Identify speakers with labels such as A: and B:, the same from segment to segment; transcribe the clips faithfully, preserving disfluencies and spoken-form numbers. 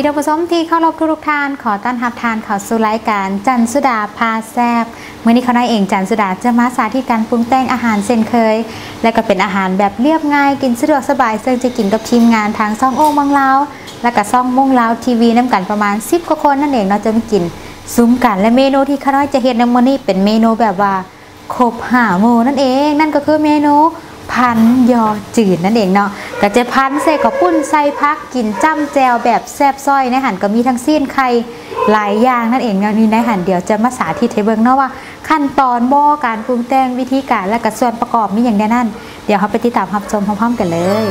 A: ท่านผู้ชมที่เข้ารบทุกท่านขอต้อนรับทานเข้าสู่รายการจันสุดาพาแซบเมื่อนี้เขาได้เองจันสุดาจะมาสาธิตการปรุงแต่งอาหารเช่นเคยและก็เป็นอาหารแบบเรียบง่ายกินสะดวกสบายซึ่งจะกินกับทีมงานทางซ่องโอ่งบางลาวและก็ซ่องมุ่งลาวทีวีน้ำกันประมาณสิบกว่าคนนั่นเองเราจะมากินซุ้มกันและเมนูที่เขาได้จะเห็นในมื้อนี้เป็นเมนูแบบว่าครบห้าหมู่นั่นเองนั่นก็คือเมนูพันยอจืดนั่นเองเนาะก็จะพันใส่กับปุ้นใส่พักกินจ้ำแจวแบบแซ่บซ้อยในหันก็มีทั้งซีนไข่หลายอย่างนั่นเองเนาะนี่ในหันเดี๋ยวจะมาสาธิตให้เบิ่งเนาะว่าขั้นตอนบ่การปรุงแต่งวิธีการและก็ส่วนประกอบมีอย่างใดนั่นเดี๋ยวเราไปติดตามรับชมพร้อมๆกันเลย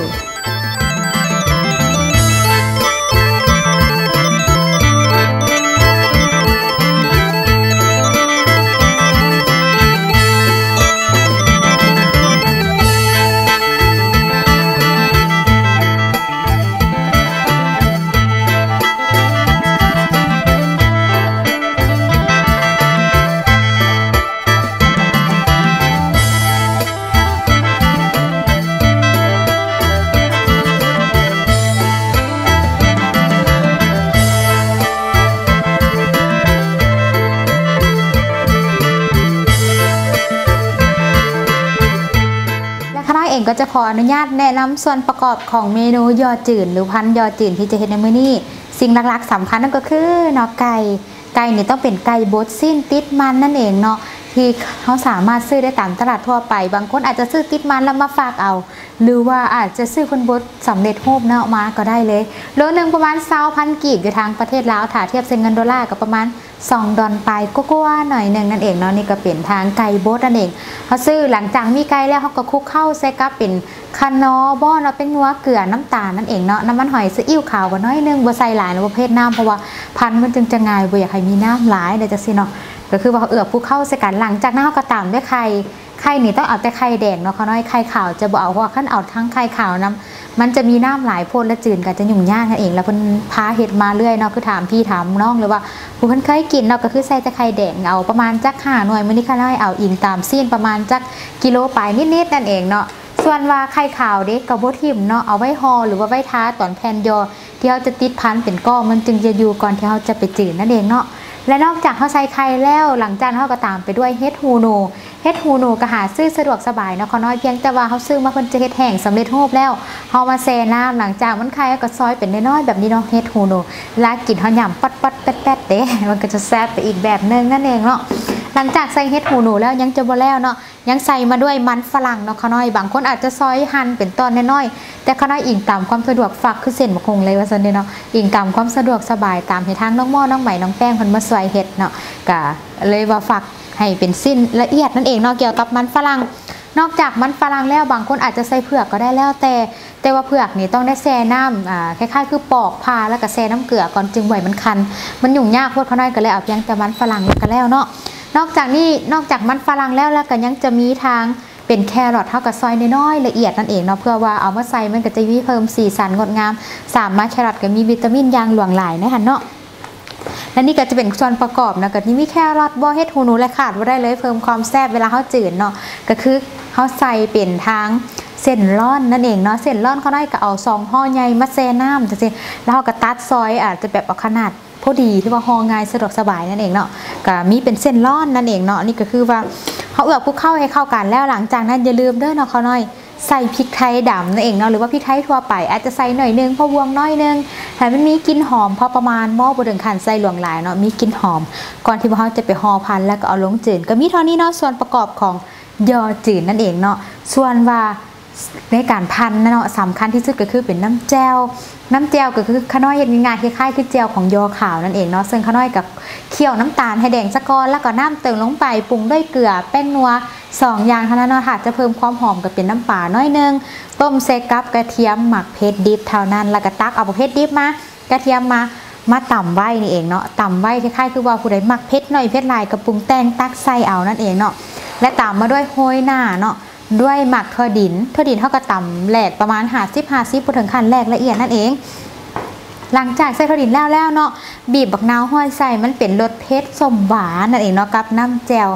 A: เองก็จะขออนุญาตแนะนำส่วนประกอบของเมนูยอจืดหรือพันยอจืดที่จะเห็นในมื้อนี้สิ่งหลักๆสำคัญนั่นก็คือเนาะไก่ไก่เนี่ยต้องเป็นไก่บดสิ้นติดมันนั่นเองเนาะที่เขาสามารถซื้อได้ตามตลาดทั่วไปบางคนอาจจะซื้อติดมันแล้วมาฝากเอาหรือว่าอาจจะซื้อคนบดสำเร็จรูปเนาะมาก็ได้เลยโลนึงประมาณเศร้าพันกีบอยู่ทางประเทศลาวถ้าเทียบเงินดอลลาร์ก็ประมาณสองดอลไปก็กว่าหน่อยหนึ่งนั่นเองเนาะนี่ก็เป็นทางไก่บดนั่นเองเขาซื้อหลังจากมีไก่แล้วเขาก็คลุกเข้าใส่กับเป็นคานอบ้อนเราเป็นนัวเกลือน้ำตาลนั่นเองเนาะน้ำมันหอยซีอิ๊วขาวกันน้อยนึงบัวใส่หลายประเภทน้ำเพราะว่าพันมันจึงจะง่ายบัวอยากให้มีน้ำหลายเดี๋ยวจะสิเนาะก็คือว่าเอือบผู้เข้าใส่กันหลังจากนั้นเขาก็ตามด้วยไข่ไข่นี่ต้องเอาแต่ไข่แดงเนาะเขาน้อยไข่ขาวจะบ่เอาเพราะว่าขั้นเอาทั้งไข่ขาวน้ำมันจะมีน้ำหลายโพดและจืดกันจะยุ่งยากนั่นเองแล้วเพิ่นพาเห็ดมาเรื่อยเนาะคือถามพี่ถามน้องเลยว่าผู้เพิ่นเคยกินเนาะก็คือใส่แต่ไข่แดงเอาประมาณจักห้าหน่วยมื้อนี้ค่ะน้อยเอาอิงตามซีนประมาณจักกิโลปลายนิดๆนั่นเองเนาะส่วนว่าไข่ขาวเด็กกับโบทิมเนาะเอาไว้ห่อหรือว่าไว้ทาตอนแผ่นยอที่เขาจะติดพันเป็นก้อนมันจึงจะอยู่ก่อนที่เขาจะไปจืดนั่นเองเนาะและนอกจากเขาใส่ไข่แล้วหลังจากเขาก็ตามไปด้วยเฮ็ดฮูโนเฮ็ดฮูโนก็หาซื้อสะดวกสบายเนาะเขาน้อยเพียงแต่ว่าเขาซื้อมาเพิ่นจะเฮ็ดแห้งสำเร็จรูปแล้วเขามาแช่น้ำหลังจากมันไข่ก็ซอยเป็นน้อยๆแบบนี้เนาะเฮ็ดฮูโนลากินเขาหยำปัดปัดแป๊ดแป๊ดเด้มันก็จะแซ่บไปอีกแบบนึงนั่นเองเนาะหลังจากใส่เฮ็ดฮูโนแล้วยังจะบ่แล้วเนาะยังใส่มาด้วยมันฝรั่งเนาะเขาน้อยบางคนอาจจะซอยหั่นเป็นตอนน้อยๆแต่เขาน้อยอิงตามความสะดวกฝักคือเส้นบะคงเลยว่าซั่นเนาะอิงตามความสะดวกสบายตามให้ทางน้องหม้อน้องใหม่น้องแป้งเพิ่นมาซอยเฮ็ดเนาะก็เลยว่าฝักให้เป็นสิ้นละเอียดนั่นเองเนาะเกี่ยวกับมันฝรั่งนอกจากมันฝรั่งแล้วบางคนอาจจะใส่เผือกก็ได้แล้วแต่แต่ว่าเผือกนี่ต้องได้แช่น้ำอ่าคล้ายๆคือปอกพาแล้วก็แช่น้ำเกลือก่อนจึงไหวมันคันมันยุ่งยากโคตรเขาน้อยก็เลยเอาเพียงแต่มันฝรั่งก็แล้วเนาะนอกจากนี้นอกจากมันฝรั่งแล้วแล้วก็ยังจะมีทางเป็นแครอทเท่ากับซอยน้อยๆละเอียดนั่นเองเนาะเพื่อว่าเอามาใส่มันก็จะมีเพิ่มสีสันงดงามสามารถแครอทก็มีวิตามินอย่างหลวงหลายนะคะเนาะและนี่ก็จะเป็นส่วนประกอบนะก็ที่มีแครอทบอเฮ็ดฮูนูและขาดว่าได้เลยเพิ่มความแซ่บเวลาเขาจืดเนาะก็คือเขาใส่เป็นทางเส้นร่อนนั่นเองเนาะเส้นร่อนเขาได้ก็เอาซองห่อใหญ่มาแช่น้ำจะสิแล้วเขาก็ตัดซอยอาจจะแบบเอาขนาดพอดีที่ว่าห่อง่ายสะดวกสบายนั่นเองเนาะก็มีเป็นเส้นร่อนนั่นเองเนาะนี่ก็คือว่าเขาเอือบคลุกเข้าให้เข้ากันแล้วหลังจากนั้นอย่าลืมเด้อเนาะเขาน้อยใส่พริกไทยดำนั่นเองเนาะหรือว่าพริกไทยทั่วไปอาจจะใส่หน่อยนึงพอวงน้อยนึงแต่มันมีกลิ่นหอมพอประมาณหม้อบดขันใส่หลวงหลายเนาะมีกลิ่นหอมก่อนที่เขาจะไปห่อพันแล้วก็เอาลงจืดก็มีเท่านี้เนาะส่วนประกอบของยอจืดนั่นเองเนาะส่วนว่าในการพันเนาะสำคัญที่สุดก็คือเป็นน้ำแจ่วน้ำแจ่วก็คือข้าวน้อยยังง่ายคล้ายๆคือแจ่วของยอขาวนั่นเองเนาะซึ่งข้าวน้อยกับเคี่ยวน้ำตาลให้แดงสะก้อนแล้วก็น้ำเติมลงไปปรุงด้วยเกลือแป้งนัวสองอย่างเท่านั้นเนาะค่ะจะเพิ่มความหอมกับเป็นน้ำปลาน้อยนึงต้มเซกับกระเทียมหมักเผ็ดดิบเท่านั้นแล้วก็ตักเอาเผ็ดดิบมากระเทียมมามาต่ำไว้นี่เองเนาะต่ำไว้คล้ายๆคือว่าผู้ใดหมักเผ็ดหน่อยเผ็ดลายกับปรุงแต่งตักใส่เอานั่นเองเนาะและตามมาด้วยโหยหน้าเนาะด้วยหมักถั่วดินถั่วดินเท่ากับต่ำแหลกประมาณห้าสิบห้าสิบถึงขั้นแหลกละเอียดนั่นเองหลังจากใส่ถั่วดินแล้วแล้วเนาะบีบบักนาวห้อยใส่มันเป็นรสเผ็ดส้มหวานนั่นเองเนาะกับน้ำแจ่วข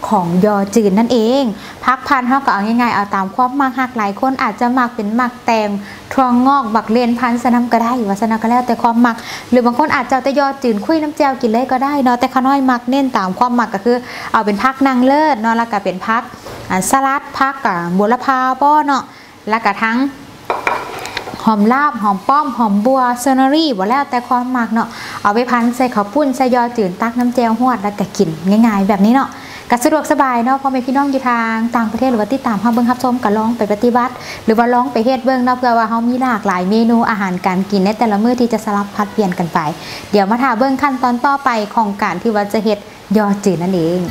A: ของยอจืนนั่นเองพักพันธุ์เขาก็เอาง่ายๆเอาตามความมักหักหลายคนอาจจะมักเป็นมักแตงทองงอกบักเลนพันธุ์สนำก็ได้ว่าสนำก็แล้วแต่ความมักหรือบางคนอาจจะแต่ยอจืนคุยน้ำแจ่วกินเลยก็ได้เนาะแต่ข้าน้อยมักเน้นตามความมักก็คือเอาเป็นพักนางเลิศเนาะแล้วก็เป็นพักสลัดพักกับบัวละพาป้อเนาะแล้วก็ทั้งหอมลาบหอมป้อมหอมบัวเซอร์เนอรี่บ่แล้วแต่ความมักเนาะเอาไปพันใส่ข้าวปุ้นใส่ยอจืดตักน้ำแจ่วหวดแล้วก็กินง่ายๆแบบนี้เนาะก็สะดวกสบายเนาะพอแม่พี่น้องอยู่ทางต่างประเทศหรือว่าติดตามเฮาเบิ่งรับชมก็ลองไปปฏิบัติหรือว่าลองไปเฮ็ดเบิ่งเนาะเพื่อว่าเฮามีหลากหลายเมนูอาหารการกินในแต่ละมื้อที่จะสลับพัดเปลี่ยนกันไปเดี๋ยวมาถามเบิ่งขั้นตอนต่อไปของการที่ว่าจะเฮ็ดยอจืดนั่นเอง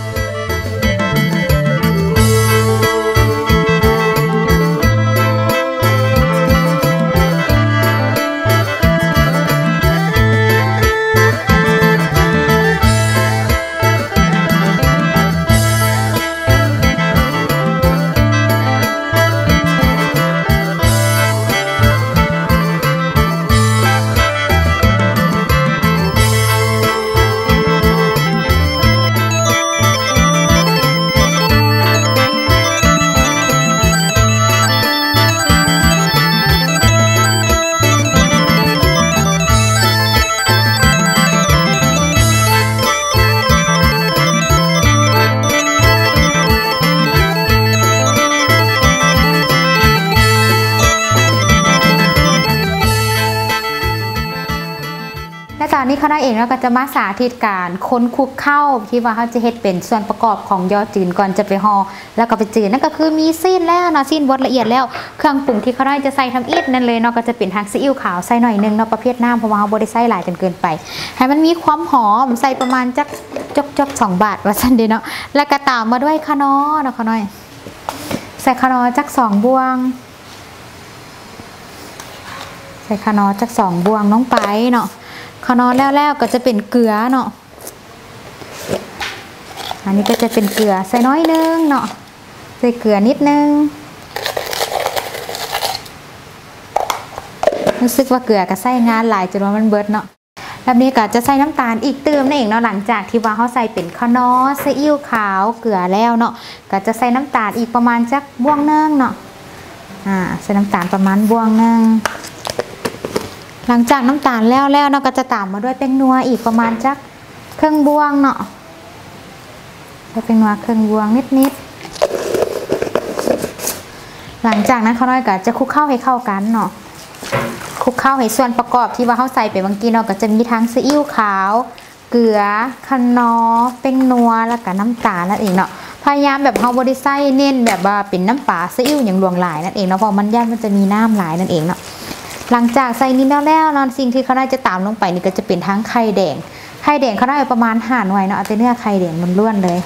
A: ตอนนี้เขาได้เองแล้วก็จะมาสาธิตการค้นคุกเข้าที่ว่าเขาจะเฮ็ดเป็นส่วนประกอบของยอจืนก่อนจะไปห่อแล้วก็ไปจืดนั่นก็คือมีซีนแล้วเนาะซีนบดละเอียดแล้วเครื่องปรุงที่เขาได้จะใส่ทำอีกนั่นเลยเนาะก็จะเป็นทางซีอิ๊วขาวใส่หน่อยนึงเนาะประเภทน้ำเพราะว่าเขาบดได้ใส่หลายจนเกินไปให้มันมีความหอมใส่ประมาณจักจกจกสองบาทว่าสั้นดีเนาะแล้วก็ตามมาด้วยขนอเนาะขน้อยใส่ขนอจักสองบวงใส่ขนอจักสองบวงน้องไปเนาะขนอแล้วๆก็จะเป็นเกลือเนาะอันนี้ก็จะเป็นเกลือใส่น้อยนึงเนาะใส่เกลือนิดนึงรู้สึกว่าเกลือก็ใส่งานหลายจนว่ามันเบิดเนาะแบบนี้ก็จะใส่น้ำตาลอีกเติมนั่นเองเนาะหลังจากที่ว่าเขาใส่เป็นขนอซีอิ๊วขาวเกลือแล้วเนาะก็จะใส่น้ำตาลอีกประมาณจักบวงนึงเนาะอ่าใส่น้ำตาลประมาณบวงนึงหลังจากน้ำตาลแล้วแล้วเนาะก็จะตามมาด้วยแป้งนัวอีกประมาณจักครึ่งบวงเนาะใส่แป้งนัวครึ่งบวงนิดๆหลังจากนั้นเขาน้อยก็จะคลุกเข้าให้เข้ากันเนาะคลุกเข้าให้ส่วนประกอบที่ว่าเขาใส่ไปบางทีเนาะก็จะมีทั้งซีอิ๊วขาวเกลือขนอแป้งนัวแล้วก็น้ำตาลนั่นเองเนาะพยายามแบบเขาบริไซเน้นแบบว่าเป็นน้ำปลาซีอิ๊วอย่างหลวงหลายนั่นเองเนาะเพราะมันย่านมันจะมีน้ำหลายนั่นเองเนาะหลังจากใส่นี้แล้วแล้วนอนสิ่งที่เขาได้จะตามลงไปนี่ก็จะเป็นทั้งไข่แดงไข่แดงเขาได้ประมาณห้าหน่วยเนาะเอาแต่เนื้อไข่แดงมันล้วนเลย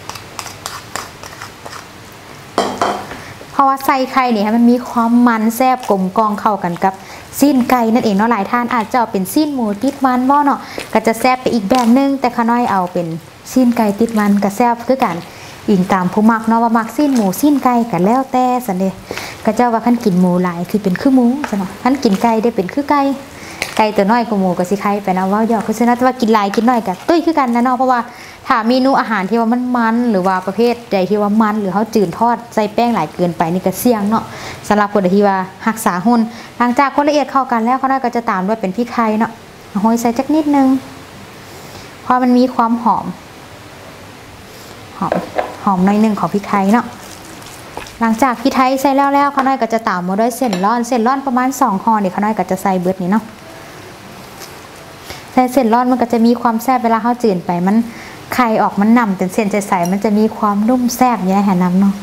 A: เพราะว่าใส่ไข่เนี่ยมันมีความมันแซ่บกลมกล่อมเข้ากันกับซีนไก่นั่นเองเนาะหลายท่านอาจจะเอาเป็นซีนหมูติดมันบ่เนาะก็จะแซ่บไปอีกแบบนึงแต่ข้าน้อยเอาเป็นซีนไก่ติดมันก็แซ่บคือกันอิงตามผู้มักเนาะว่ามักซีนหมูซีนไก่กันแล้วแต่สันเดก็เจ้าว่าขั้นกินหมูหลายคือเป็นคือหมูใช่ไหมขั้นกินไก่ได้เป็นคือไก่ไก่ตัวน้อยกว่าหมูก็สิไข่ไปนะว่าหยอกคือฉะนั้นว่ากินหลายกินน้อยกันตุ้ยคือกันนะเนาะเพราะว่าถ้าเมนูอาหารที่ว่ามันมันหรือว่าประเภทใดที่ว่ามันหรือเขาจืดทอดใส่แป้งหลายเกินไปนี่ก็เสี่ยงเนาะสำหรับคนที่ว่ารักษาหุ่นหลังจากคนละเอียดเข้ากันแล้วเขาได้ก็จะตามด้วยเป็นพริกไทยเนาะโรยใส่จักนิดนึงเพราะมันมีความหอมหอมหอมหน่อยนึงของพริกไทยเนาะหลังจากพริกไทยใส่แล้วแล้วเขาน้อยก็จะตามมาด้วยเส้นร่อนเส้นร่อนประมาณสองห่อเนี่ยเขาน้อยก็จะใส่เบิดนี่เนาะใส่เส้นร่อนมันก็จะมีความแซ่บเวลาเขาจืดไปมันไข่ออกมันนำเป็นเส้นใสๆมันจะมีความนุ่มแซ่บอย่างนี้แห่น้ำเนาะ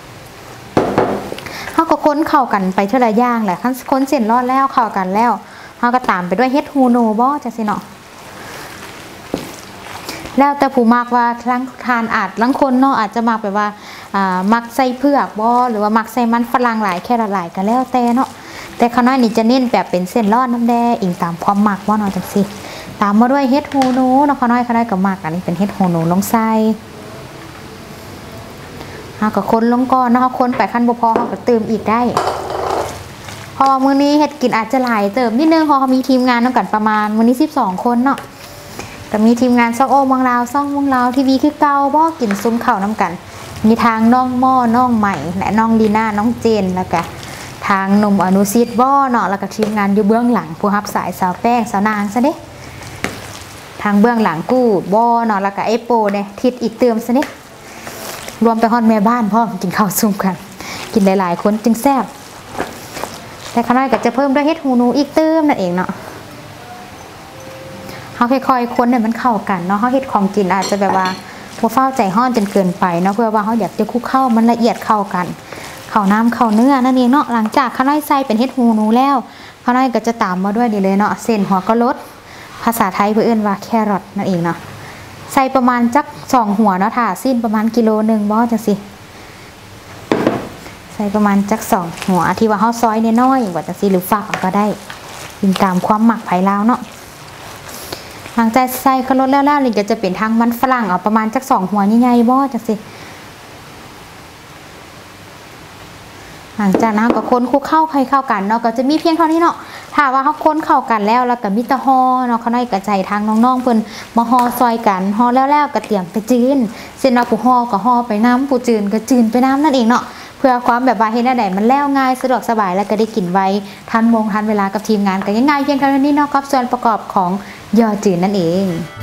A: เขาก็ค้นเข้ากันไปเท่าไรย่างแหละขั้นค้นเส้นร่อนแล้วเข้ากันแล้วเขาก็ตามไปด้วยเฮ็ดฮูโนบ่จะสิเนาะแล้วแต่ผู้มักว่าครั้งทานอาจลังคนเนาะอาจจะมักแบบว่ามักใส่เผือกบ่หรือว่ามักใส่มันฝรั่งหลายแค่หลายก็แล้วแต่เนาะแต่ข้าวน้อยนี่จะเน้นแบบเป็นเส้นร่อนน้ำแดงอิงตามความมักว่าเนาะจังสิตามมาด้วยเฮ็ดฮูโนเนาะข้าวน้อยข้าวน้อยกับมักอันนี้เป็นเฮ็ดฮูโนลงใส่เอาก็คนลงก่อนเนาะคนไปขั้นบ่พอเขาก็เติมอีกได้พอมื้อนี้เฮ็ดกินอาจจะหลายเติมนิดนึงเพราะเขามีทีมงานต้องกันประมาณมื้อนี้สิบสองคนเนาะก็มีทีมงานซ่องโอ้เมืองลาวซ่องเมืองลาวทีวีคือเก่าบ่กินซุ้มข้าวน้ำกันมีทางน้องหม้อน้องใหม่และน้องลีน่าน้องเจนแล้วก็ทางหนุ่มอนุสิทธิ์บ่เนาะแล้วก็ทีมงานอยู่เบื้องหลังผู้รับสายสาวแป้งสาวนางซะเด้ทางเบื้องหลังกู้บ่เนาะแล้วก็ไอโปเนี่ยทิศอีกเติมซะเด้รวมไปฮอดแม่บ้านพ่อกินข้าวซุ้มกันกินหลายๆคนจึงแซ่บแต่ข้างในก็จะเพิ่มด้วยเฮ็ดหูหนูอีกเติมนั่นเองเนาะเขาค่อยๆคนเนี่ยมันเข้ากันเนาะเขาเฮ็ดของกินอาจจะแบบว่าพวกเฝ้าใจห้อนจนเกินไปเนาะเพื่อว่าเขาอยากจะคลุกเข้ามันละเอียดเข้ากันเข้าน้ำเข้าเนื้อนั่นเองเนาะหลังจากข้างในใส่เป็นเฮ็ดหูหนูแล้วข้างในก็จะตามมาด้วยดีเลยเนาะเส้นหัวก็ลดภาษาไทยเพื่อเอื้นว่าแครอทนั่นเองเนาะใส่ประมาณจักสองหัวเนาะถ้าสิ้นประมาณกิโลหนึ่งบ่จังสิใส่ประมาณจักสองหัวที่ว่าเขาซอยน้อยๆว่าจังสิหรือฝากก็ได้ยิงตามความหมักไผ่ลาวเนาะหลังจากใส่ขลดแล้วๆนี่ก็จะเป็นทางมันฝรั่งเอาประมาณจักสองหัวใหญ่ๆบ่จังสิหลังจากนั้นก็คนคลุกเข้าใครเข้ากันเนาะก็จะมีเพียงเท่านี้เนาะถ้าว่าเขาคนเข้ากันแล้วแล้วก็มิตรฮอเนาะเขาได้กระจายทางน้องๆเพิ่นมาฮอซอยกันฮอแล้วๆก็เตรียมไปจืนเส้นเราผู้ฮอก็ฮอไปน้ำผู้จืนก็จืนไปน้ำนั่นเองเนาะเพื่อความแบบว่าเห็นได้มันแล้วง่ายสะดวกสบายแล้วก็ได้กินไวทันมงทันเวลากับทีมงานก็ง่ายๆเพียงเท่านี้เนาะกับส่วนประกอบของยอจืนนั่นเอง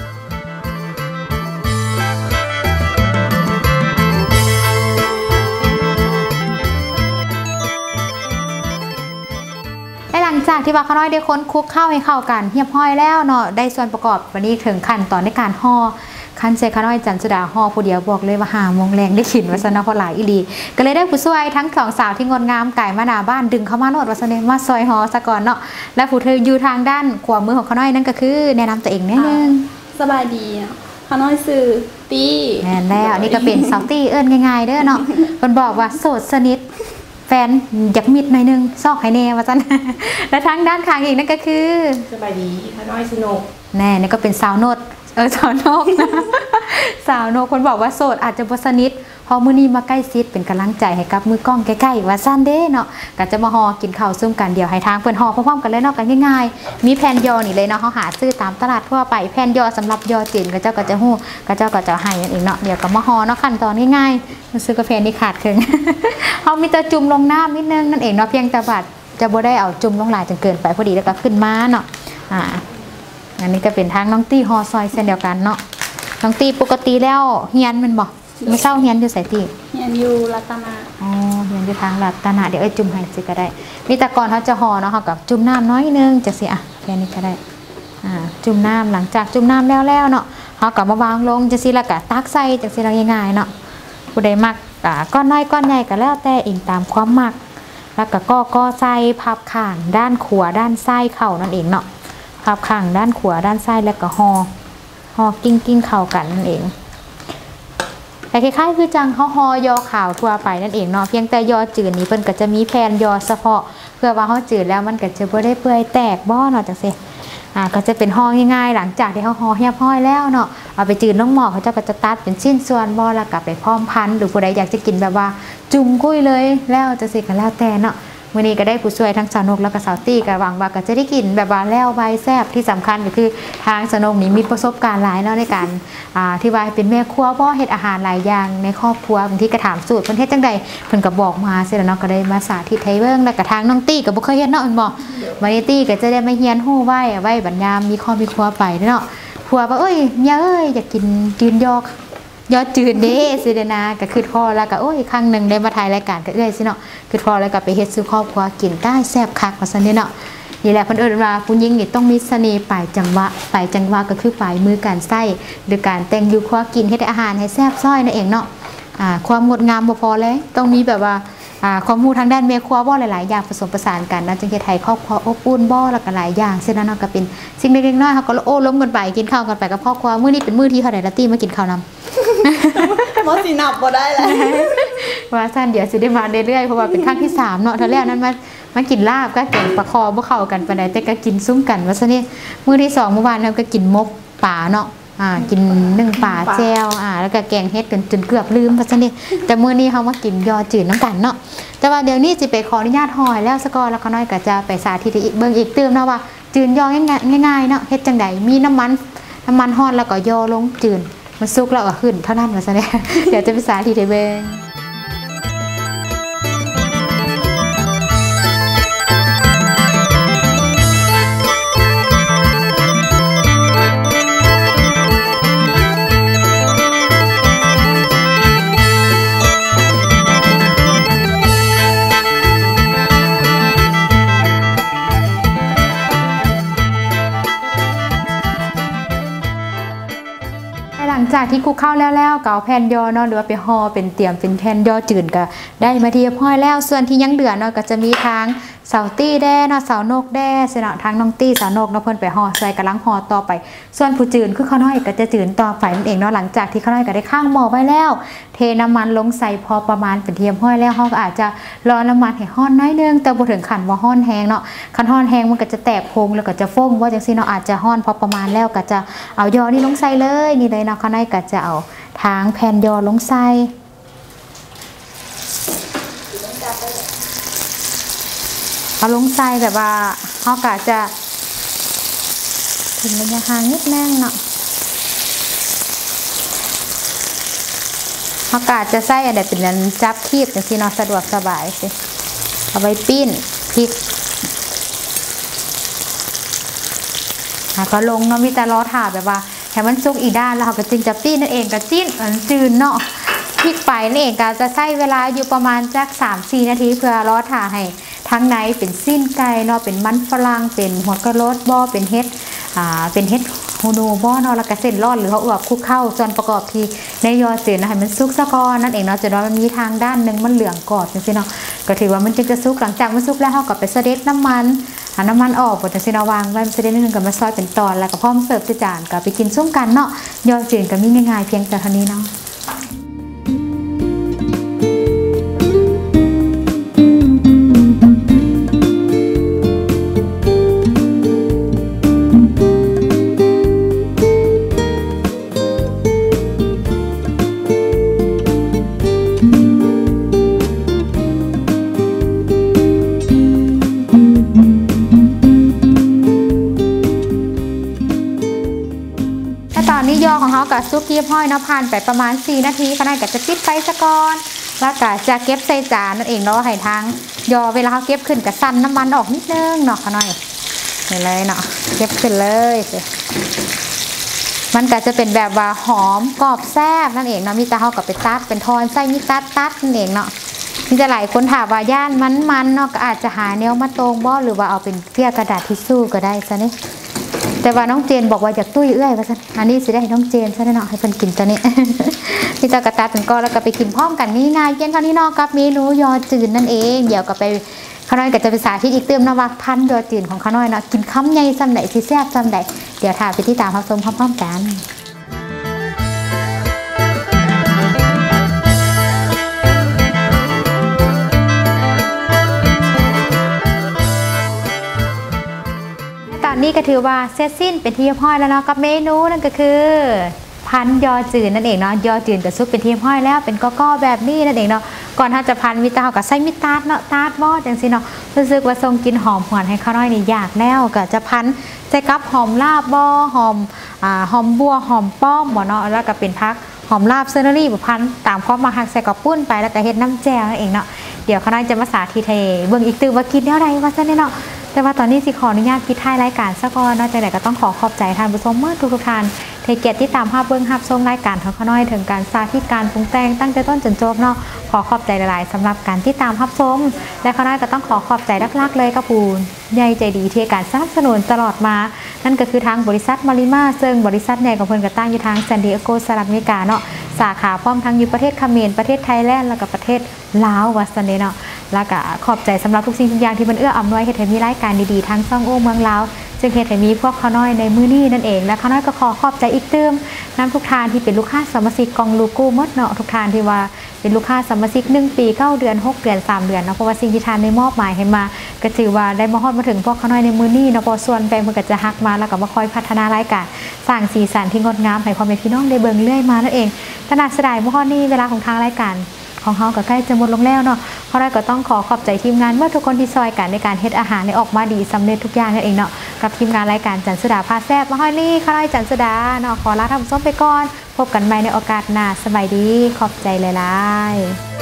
A: หลังจากที่ว่าข้าวน้อยได้ค้นคุกเข้าให้เข้ากันเรียบร้อยแล้วเนาะได้ส่วนประกอบวันนี้ถึงขั้นตอนในการห่อขั้นเซข้าวน้อยจันสุดาห่อผู้เดียวบอกเลยว่าหาโมงแรงได้ขินวัสนาพอหลายอีลีก็เลยได้ผู้ช่วยทั้งสองสาวที่งดงามไก่มาหน้าบ้านดึงเข้ามาโนดวัสนามาซอยห่อซะก่อนเนาะและผู้เธออยู่ทางด้านขวามือของข้าวน้อยนั่นก็คือแนะนำตัวเองนิดนึง
B: สบายดีข้าวน้อยสื่อตี้
A: แน่แล้วนี่ก็เป็นสาวตี้เอิ้นง่ายๆเด้อเนาะคนบอกว่าโสดสนิทแฟนอยากมิดหน่อยนึงซอกไฮเน่ว่าจันและทั้งด้านข้างอีกนั่นก็คือ
B: สบายดีข้าวน้อยสนุก
A: แน่นี่ก็เป็นสาวโนดเออสาวนกนะสาวนกคนบอกว่าโสดอาจจะบ่สนิทพอมื้อนี้มาใกล้ชิดเป็นกำลังใจให้กับมือกล้องใกล้ๆว่าสั้นเด้เนาะก็จะมาฮอกินข้าวซุ่มกันเดี๋ยวให้ทางเพิ่นฮอพร้อมๆกันเลยเนาะกันง่ายๆมีแผ่นยอนี่เลยเนาะเขาหาซื้อตามตลาดทั่วไปแผ่นยอสำหรับยอจืดก็เจ้าก็จะฮู้ก็เจ้าก็จะให้นั่นเองเนาะเดี๋ยวก็มาฮอเนาะขั้นตอนง่ายๆซื้อกาแฟนี่ขาดครึ่งเฮามีแต่จุ่มลงน้ำนิดนึงนั่นเองเนาะเพียงแต่ว่าจะบ่ได้เอาจุ่มลงหลายจนเกินไปพอดีแล้วก็ขึ้นมาเนาะอ่าอันนี้ก็เป็นทางน้องตี้ฮอซอยเส้นเดียวกันเนาะน้องตีปกติแล้วเฮียนมันบอกไม่เศร้าเฮียนอยู่ใส่ตี
B: เฮียนอยู่รัตนา
A: อ๋อเฮียนอยู่ทางรัตนาเดี๋ยวไอ้จุ่มให้สิก็ได้มีแต่ก่อนเขาจะห่อเนาะเขากับจุ่มน้ำน้อยนึงจะสิอ่ะแค่นี้ก็ได้อ่าจุ่มน้ำหลังจากจุ่มน้ำแล้วแล้วเนาะเขากับมาวางลงจะสิละกะตักใส่จะสิละง่ายๆเนาะผู้ใดมักกะก้อนน้อยก้อนใหญ่ก็แล้วแต่อิงตามความมักแล้วก็ก็ก็ใส่พับข้างด้านขวาด้านซ้ายเข่านั่นเองเนาะพับข้างด้านขวาด้านซ้ายแล้วก็ห่อห่อกิ้งกิ้งเข้ากันนั่นเองแต่คล้ายๆคือจังเขาห่อยอขาวทั่วไปนั่นเองเนาะเพียงแต่ยอจืดนี้เพิ่นก็จะมีแผ่นยอเฉพาะเพื่อว่าเขาจืดแล้วมันก็จะบ่ได้เปื่อยแตกบ่เนาะจังซี่อ่าก็จะเป็นห่อง่ายๆหลังจากที่เขาห่อเรียบร้อยแล้วเนาะเอาไปจืดน้องหมอกเขาจะก็จะตัดเป็นชิ้นส่วนบ่แล้วก็ไปพร้อมพันหรือผู้ใดอยากจะกินแบบว่าจุ่มกุ้ยเลยแล้วจังซี่ก็แล้วแต่เนาะวันนี้ก็ได้ผู้ช่วยทั้งสาวนกแล้วก็สาวตี้ก็หวังว่าก็จะได้กินแบบว่าแล้วใบแซ่บที่สำคัญก็คือทางสาวนกนี้มีประสบการณ์หลายเนาะในการที่ว่าเป็นแม่ครัวบ่เฮ็ดอาหารหลายอย่างในครอบครัวบางทีก็ถามสูตรเพิ่นเฮ็ดจังใดเพิ่นก็บอกมาเสร็จแล้วเนาะก็ได้มาสาธิตให้เบิ่งแล้วก็ทางน้องตี้ก็บ่เคยเฮ็ดเนาะเพิ่นบอกวันนี้ตี้ก็จะได้มาเฮียนฮู้ไว้ไว้บรรยามมีครอบมีครัวไปเนาะผัวว่าเอ้ยเมียเอ้ยอยากกินจืนยอกยอดจืดเด้สิเดนาก็คือพ่อแล้วก็โอ้ยครั้งหนึ่งได้มาถ่ายรายการก็เอ้ยสิเนาะคือพ่อแล้วก็ไปเฮ็ดซื้อครอบครัวกินได้แซ่บคักว่าซั่นเนาะนี่แหละเพิ่นเอิ้นว่าผู้หญิงนี่ต้องมีเสน่ห์ปลายจังหวะปลายจังหวะก็คือปลายมือการใส่หรือการแต่งอยู่ครัวกินเฮ็ดอาหารให้แซ่บซ้อยนั่นเองเนาะอ่าความงดงามบ่พอเลยต้องมีแบบว่าอ่าความรู้ทางด้านแม่ครัวบ่หลายๆอย่างผสมผสานกันนะจึงเฮ็ดให้ครอบครัวอบอุ่นบ่แล้วก็หลายอย่างเช่นนั้นเนาะก็เป็นสิ่งเล็กๆน้อยๆเฮาก็โอ้ล้มกันไปกินข้าวกันไปกับครอบครัวมื้อนี้เป็นมื้อที่เท่าใดละตี้มากินข้าวนำ
B: มอสินับบ่ได้แล้ว
A: ว่าสั้นเดี๋ยวสิได้มาเรื่อยๆเพราะว่าเป็นครั้งที่สามเนาะเท่าแรกนั้นมามากินลาบก็แกงปลาคอบ่เข้ากันปานใดแต่ก็กินซุ้มกันว่าซั่นนี่มื้อที่สองเมื่อวานเราก็กินมกป่าเนาะอ่ากินนึ่งป่าแจ่วอ่าแล้วก็แกงเฮ็ดกันจนเกือบลืมว่าซั่นนี่แต่มื้อนี้เฮามากินยอจืดน้ำกันเนาะแต่ว่าเดี๋ยวนี้สิไปขออนุญาตห่อแล้วซะก่อนแล้วก็น้อยก็จะไปสาธิตอีกเบิ่งอีกเติมเนาะว่าจืดยอง่ายๆเนาะเฮ็ดจังได๋มีน้ำมันน้ำมันฮ้อนแล้วก็ย่อลงจืดมันสุกแล้วก็ขึ้นเท่านั้นว่าซะเนี่ย เดี๋ยวจะไปสาธิตให้เบิ่งหลังจากที่คลุกเข้าแล้วแล้วก็เอาแผ่นยอเนาะหรือว่าไปห่อเป็นเตรียมเป็นแผ่นยอจืดก็ได้มาเรียบร้อยแล้วส่วนที่ยังเหลือเนาะก็จะมีทางเสาตี้แด้เนาะเสานกแด้เสนาะทางน้องตี้เสานกเนาะเพิ่นไปห่อใส่กระลังห่อต่อไปส่วนผู้จืดคือข้าวน้อยก็จะจืดต่อไปนั่นเองเนาะหลังจากที่ข้าวน้อยก็ได้ข้างหม้อไว้แล้วเทน้ำมันลงใส่พอประมาณเป็นเทียมห้อยแล้วเฮาก็อาจจะรอน้ำมันให้ร้อนน้อยนึงแต่บ่ถึงขั้นว่าร้อนแห้งเนาะคันร้อนแห้งมันก็จะแตกโพงแล้วก็จะฟ้มว่าจังซี่เนาะอาจจะร้อนพอประมาณแล้วก็จะเอายอนี่ลงใส่เลยนี่เลยเนาะข้าวน้อยก็จะเอาทางแผ่นยอลงใส่เอาลงใส่แบบว่าเขากะจะถึงระยะห่างนิดนึงเนาะเขากะจะใส่อันเดียเป็นนั้นจับคีบอย่างที่เนาะสะดวกสบายสิเอาไว้ปิ้นพริกก็ลงเนาะมีแต่ล้อถ่าแบบว่าแถมมันซุกอีกด้านแล้วเขาก็จึงจะปิ้นนั่นเองก็จิ้นจืนเนาะพริกไปนั่นเองก็จะใช้เวลาอยู่ประมาณจัก สามถึงสี่ นาทีเพื่อล้อถ่าให้ทั้งในเป็นสิ้นไก่เนาะเป็นมันฝรั่งเป็นหัวกระโดดบ่เป็นเฮ็ดอ่าเป็นเฮ็ดฮูนูบ่เนาะแล้วก็เส้นรอดหรือเขาเอือบคลุกเข้าส่วนประกอบที่ในยอจืดนะให้มันซุกซะก่อนนั่นเองเนาะจะว่ามันมีทางด้านนึงมันเหลืองกรอบจังซี่เนาะก็ถือว่ามันจึงจะซุกหลังจากมันซุกแล้วเฮาก็ไปเสด็จน้ำมันหาน้ำมันออกบนจังซี่เนาะวางไว้เสด็จนิดนึงก็มาซอยเป็นตอนแล้วก็พร้อมเสิร์ฟที่จานก็ไปกินส้มกันเนาะยอจืดก็มีง่ายๆเพียงแต่เท่านี้เนาะยอของเขากับซุปเกี๊ยวห้อยเนาะผ่านไปประมาณสี่นาทีขนาดก็จะปิดไฟซะก่อนแล้วก็จะเก็บใส่จานนั่นเองเนาะให้ทางยอเวลาเขาเก็บขึ้นกับสั่นน้ำมันออกนิดนึงเนาะขน่อยนี่เลยเนาะเก็บขึ้นเลยมันก็จะเป็นแบบว่าหอมกรอบแซ่บนั่นเองเนาะมีแต่เขากับไปตัดเป็นทอนไส้มีตัดตัดนั่นเองเนาะมีจะหลายคนถามว่าย่านมันมันเนาะก็อาจจะหาแนวมาตรงบ่หรือว่าเอาเป็นเกลี้ยกระดาษทิชชู่ก็ได้ซะนี่แต่ว่าน้องเจนบอกว่าอยากตุ้ยเอื้อยว่าซั่นอันนี้สิได้ให้น้องเจนซะเนาะให้เพิ่นกินตัวนี้ ที่ตะกะตาเป็นก้อนแล้วก็ไปกินพร้อมกันง่ายๆเย็นเท่านี้เนาะกับเมนูยอจืดนั่นเองเดี๋ยวก็ไปข้าวน้อยก็จะไปสาธิตอีกเติมนะว่าพันยอจืดของข้าวน้อยเนาะกินคำใหญ่ซ้ำไหนสิแซ่บซ้ำไหนเดี๋ยวถ่ายไปที่ตามรับชมพร้อมๆกันนี่ก็ถือว่าเสร็จสิ้นเป็นที่เรียบร้อยแล้วเนาะกับเมนูนั่นก็คือพันยอจืดนั่นเองเนาะยอจืดกับซุปเป็นที่เรียบร้อยแล้วเป็นก้อๆแบบนี้นั่นเองเนาะก่อนถ้าจะพันมิตาเขากับไส้มิตาดเนาะตาดบ่จังสิเนาะรู้สึกว่าทรงกินหอมหวานให้ข้าวน้อยนี่อยากแนวก็จะพันใส่กับหอมลาบบ่หอมอ่าหอมบัวหอมป้อมบ่เนาะแล้วก็เป็นพักหอมลาบเซอร์รี่บ่พันตามความมาหักใส่กับปุ้นไปแล้วก็เฮ็ดน้ำแจ่วนั่นเองเนาะเดี๋ยวข้าวน้อยจะมาสาธิตให้เบิ่งอีกตื่นว่ากินแล้วใดว่าซั่นเนาะแต่ว่าตอนนี้สิขออนุญาตปิดท้ายรายการซะก่อนเนาะจังได๋ก็ต้องขอขอบใจท่านผู้ชมเมื่อทุกๆท่านที่เกียรติที่ตามภาพเบิ่งภาพชมรายการของข้าวน้อยถึงการสาธิตการปรุงแต่งตั้งแต่ต้นจนจบเนาะขอขอบใจหลายๆสำหรับการที่ตามภาพชมและข้าวน้อยก็ต้องขอขอบใจลักๆเลยกับผู้ใหญ่ใจดีที่การสนับสนุนตลอดมานั่นก็คือทางบริษัทมาริมาซึ่งบริษัทใหญ่ของเพิ่นก็ตั้งอยู่ทางซานดิเอโกสหรัฐอเมริกาเนาะสาขาพร้อมทั้งอยู่ประเทศเขมรประเทศไทยแลนด์แล้วก็ประเทศลาวว่าซั่นเนาะแล้วก็ขอบใจสำหรับทุกสิ่งทุกอย่างที่มันเอื้ออำนวยให้เธอมีรายการดีๆทั้งช่องโอ้เมืองลาวจึงเฮ็ดให้มีพวกข้าวน้อยในมื้อนี้นั่นเองและข้าวน้อยก็ขอขอบใจอีกเติมนำทุกทานที่เป็นลูกค้าสมาชิกกองลูกู้หมดเนาะทุกทานที่ว่าเป็นลูกค้าสมาชิกหนึ่งปีเก้าเดือนหกเดือนสามเดือนเนาะเพราะว่าสิ่งที่ทานได้มอบหมายให้มาก็ถือว่าได้มาฮอดมาถึงพวกข้าวน้อยในมื้อนี้เนาะพอส่วนแบ่งเพิ่นก็จะฮักมาแล้วก็มาคอยพัฒนารายการสร้างสีสันที่งดงามให้พ่อแม่พี่น้องได้เบิ่งเรื่อยมานั่นเองขนาดเสียดายบ่ฮอดนี้เวลาของทางรายการของเขาก็ใกล้จะหมดลงแล้วเนาะเขาได้ก็ต้องขอขอบใจทีมงานเมื่อทุกคนที่ซอยกันในการเฮ็ดอาหารในออกมาดีสำเร็จทุกอย่างนั่นเองเนาะก็กับทีมงานรายการจันสุดาพาแซ่บมาห้อยนี่ข้าวน้อยจันสุดาเนาะขอลาทำส้มไปก่อนพบกันใหม่ในโอกาสหน้าสบายดีขอบใจหลาย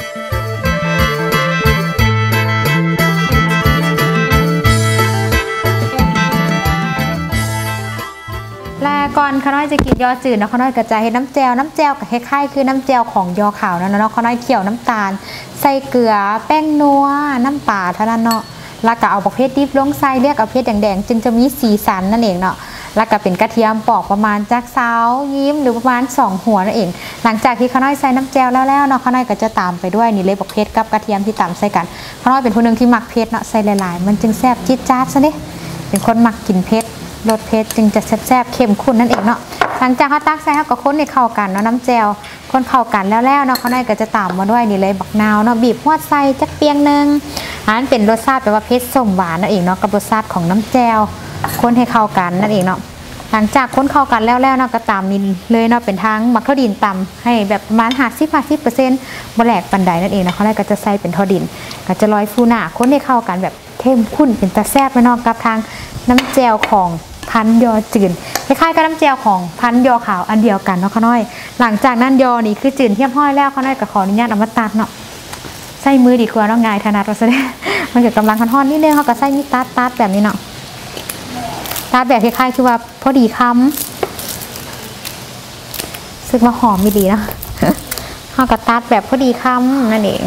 A: ๆและก่อนข้าวน้อยจะกินยอจืดเนาะข้าวน้อยกระจายให้น้ำแจวน้ำแจวกับคล้ายๆคือน้ำแจวของยอขาวนั่นเนาะข้าวน้อยเคี่ยวน้ำตาลใส่เกลือแป้งนัวน้ำปลาเท่านั้นเนาะแล้วก็เอาประเภทดิบลงใส่เรียกเอาประเภทแดงๆจึงจะมีสีสันนั่นเองเนาะแล้วก็เป็นกระเทียมปอกประมาณจากเสายิ้มหรือประมาณสองหัวนั่นเองหลังจากที่ข้าวน้อยใส่น้ำแจวแล้วแล้วเนาะข้าวน้อยก็จะตามไปด้วยนี่เลยประเภทกับกระเทียมที่ตำใส่กันข้าวน้อยเป็นคนหนึ่งที่มักเผ็ดเนาะใส่หลายๆมันจึงแซ่บจี๊ดจ๊าดซะนี่เป็นคนมักกินเผ็ดรสเผ็ดจึงจะแซ่บๆเข้มข้นนั่นเองเนาะหลังจากเขาตักใส่เขาก็คนให้เข้ากันเนาะน้ำแจวคนเข้ากันแล้วแล้วเนาะข้าวน้อยก็จะตามมาด้วยนี่เลยบักนาวเนาะบีบหัวใส่จักเปียงนึงอันเป็นรสชาติแปลว่าเผ็ดส้มหวานนั่นเองเนาะกับรสชาติของน้ำแจวคนให้เข้ากันนั่นเองเนาะหลังจากคนเข้ากันแล้วแล้วเนาะก็ตามนี่เลยเนาะเป็นทางมักทอดินตำให้แบบประมาณห้าสิบห้าสิบเปอร์เซ็นต์บแหลกปันใดนั่นเองนะเขาเลยก็จะใส่เป็นทอดินก็จะลอยฟูหน้าคนให้เข้ากันแบบเข้มข้นเป็นตาแซ่บไปเนาะกับทางน้ำแจวของพันยอจืดคล้ายๆกับน้ำแจวของพันยอขาวอันเดียวกันเนาะข้าน้อยหลังจากนั้นยอนี่คือจืดเทียมห้อยแล้วข้าน้อยก็ขออนุญาตเอามาตัดเนาะใส่มือดีกว่าเนาะง่ายถนัดเราแสดงมันเกิดกำลังคันห้อนนิดนึงเขาก็ใส่มีตัดตัดแบบนี้เนาะตัดแบบคล้ายๆคือว่าพอดีคำซึ่งว่าหอมไม่ดีนะเขาก็ตัดแบบพอดีคำนั่นเอง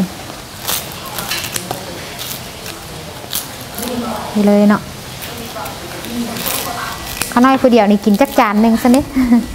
A: นี่เลยเนาะข้าวน้อยผู้เดียวนี่กินจักจานหนึ่งซะนิด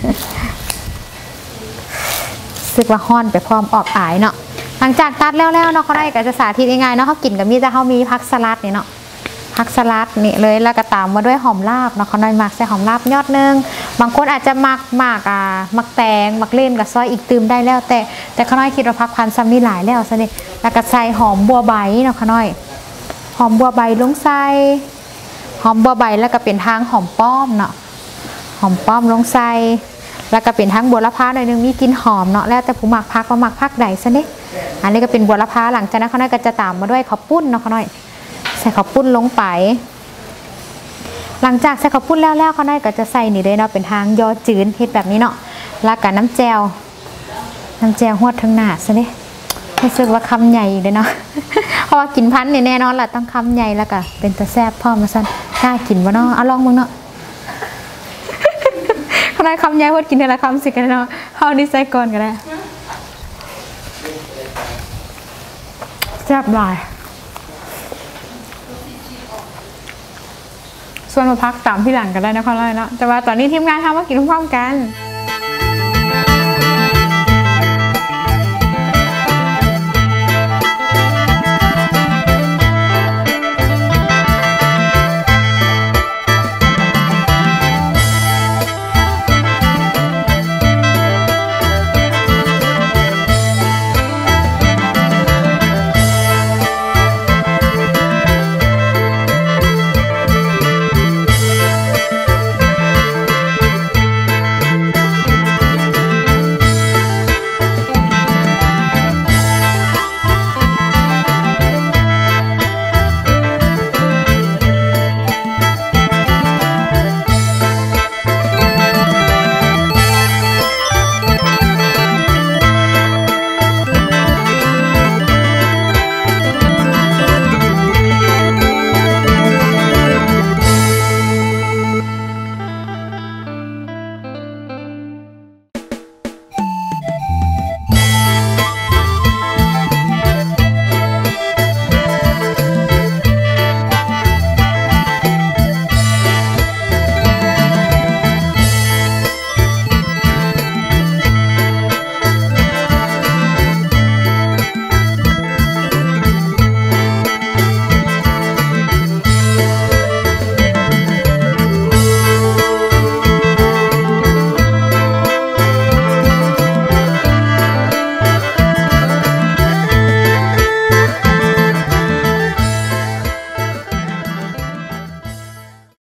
A: ซึกว่าห้อนไปพร้อมออกอายเนาะหลังจากตัดแล้วแล้วเนาะข้าวน้อยก็จะสาธิตง่ายๆเนาะเขากินกับมีจะเขามีผักสลัดนี่เนาะผักสลัดนี่เลยแล้วก็ตามมาด้วยหอมลาบเนาะข้าวน้อยมักใส่หอมลาบยอดนึงบางคนอาจจะมักมากอ่ะมักแตงมักเล่นกับซอยอีกตืมได้แล้วแต่แต่ข้าวน้อยคิดว่าผักพันซ้ำนี่หลายแล้วซะนี่แล้วก็ใส่หอมบัวใบเนาะข้าวน้อยหอมบัวใบลงใส่หอมบัวใบแล้วก็เป็นทางหอมป้อมเนาะหอมป้อมลงใส่แล้วก็เป็นทั้งบัวละพาหน่อยนึงมีกลิ่นหอมเนาะแล้วแต่ผู้หมักพักว่าหมักพักใดซะนี่อันนี้ก็เป็นบัวละพาหลังจากนั้นข้าวน้อยก็จะตามมาด้วยข้าวปุ้นเนาะข้าวน้อยใส่ข้าวปุ้นลงไปหลังจากใส่ข้าวปุ้นแล้วแล้วข้าวน้อยก็จะใส่นี่เลยเนาะเป็นทางยอจืดเฮ็ดแบบนี้เนาะแล้วก็น้ำแจวน้ำแจวหวดทั้งหน้าซะนี่รู้สึกว่าคำใหญ่เลยเนาะเพราะว่ากินพันเนี่ยแน่นอนแหละต้องคำใหญ่แล้วก็เป็นตะแซ่บพ่อมาสั้นกล้ากินวะเนาะเอาลองมึงเนาะข้าวน้อยคำใหญ่พดกินทีละคำสิกันเนาะเอานี่ใส่ก่อนก็ได้แซ่บหลายส่วนมาพักตามที่หลังกันได้นะข้าวน้อยเนาะแต่ว่าตอนนี้ทีมงานทำมากินพร้อมกัน